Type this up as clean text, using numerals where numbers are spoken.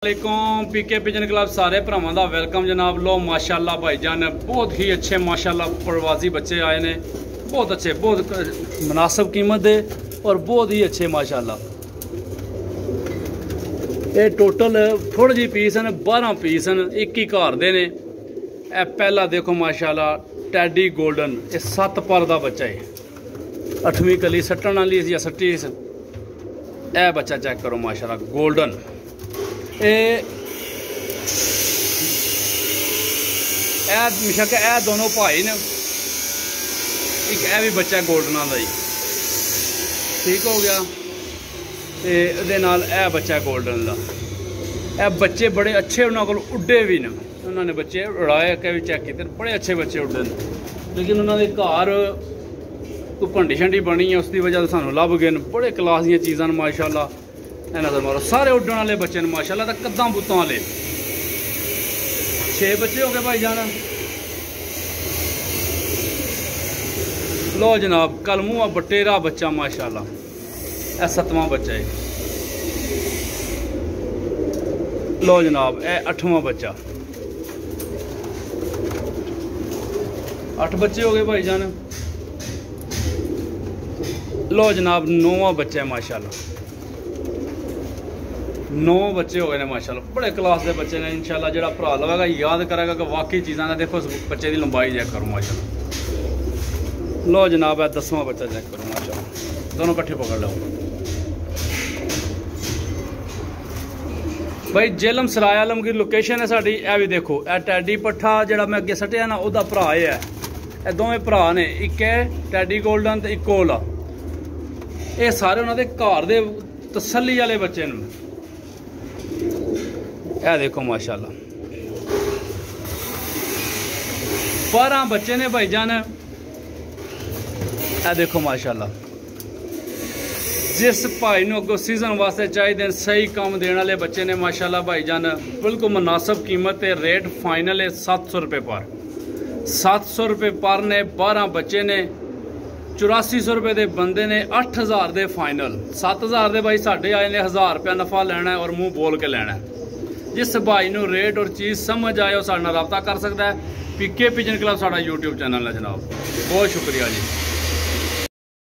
वालेकुम पीके pigeon club सारे भरावां दा वेलकम जनाब। लो माशाल्लाह भाईजान बहुत ही अच्छे माशाल्लाह प्रवासी बच्चे आए ने, बहुत अच्छे, बहुत मुनासिब कीमत दे और बहुत ही अच्छे माशाल्लाह। ये टोटल थोड़ी जी पीस हैं, 12 पीस हैं, एक ही घर दे ने। ए पहला देखो माशाल्लाह टैडी गोल्डन, ये 7 पर दा बच्चा है, 8वीं कली सट्टन वाली या सट्टी। ए बच्चा चेक करो माशाल्लाह गोल्डन। बेशक ए दोनों भाई ने, एक ए भी बच्चा गोल्डन का ही ठीक हो गया। ए नाल ए बच्चा गोल्डन का। ए बच्चे बड़े अच्छे उन्होंने को उड्डे भी ने, उन्होंने बच्चे उड़ाए के भी चेक किए, बड़े अच्छे बच्चे उड्डे ने। लेकिन उन्होंने घर कोई भंडी शंडी बनी है, उसकी वजह से सानू लभ गए। बड़े क्लास दी चीज़ां माशाल्लाह। नजर मारो सारे उड्डण वाले बच्चे ने माशाल्लाह, तो कद्दां बुत्तां वाले 6 बच्चे हो गए भाई जान। लो जनाब कलमूआ बटेरा बच्चा माशाल्लाह, ए 7वां बच्चा है। लो जनाब ए 8वां बच्चा, 8 बच्चे हो गए भाई जान। लो जनाब 9वां बच्चा है माशाल्लाह, 9 बच्चे हो गए ने माशाल्लाह। बड़े क्लास के बच्चे ने इंशाल्लाह। जो भरा लवेगा याद करेगा कि वाकई चीज़ा ने। देखो उस बच्चे की लंबाई चेक करो माशाल्लाह। लो जनाब है 10वां बच्चा चेक करो माशाल्लाह, दोनों कट्ठे पकड़ लो भाई। जेलम सराय आलमगीर लोकेशन है साड़ी। ए भी देखो ए टैडी पट्ठा जो मैं अगे सटिया ना, वह भरा है। ये दोवें भरा ने, एक है टैडी गोल्डन तो एक ओला। ये सारे उन्होंने घर दे तसल्ली वाले बच्चे ने। यह देखो माशाल्लाह 12 बच्चे ने भाईजान। यह देखो माशाल्लाह, जिस भाई नूं अगों सीजन वास्ते चाहिए सही काम देने वाले बच्चे ने माशाल्लाह भाईजान। बिल्कुल मुनासिब कीमत है, रेट फाइनल है 700 रुपये पर। 700 रुपये पर ने 12 बच्चे ने। 8400 रुपये के बंदे ने, 8000 दे फाइनल। 7000 दे भाई साढ़े आए ने, 1000 रुपया नफा लेना है और मुंह बोल के लेना है। जिस भाई नूं रेट और चीज़ समझ आए उस रब्ता कर सकता है। पीके पिजन क्लब साडा यूट्यूब चैनल है जनाब। बहुत शुक्रिया जी।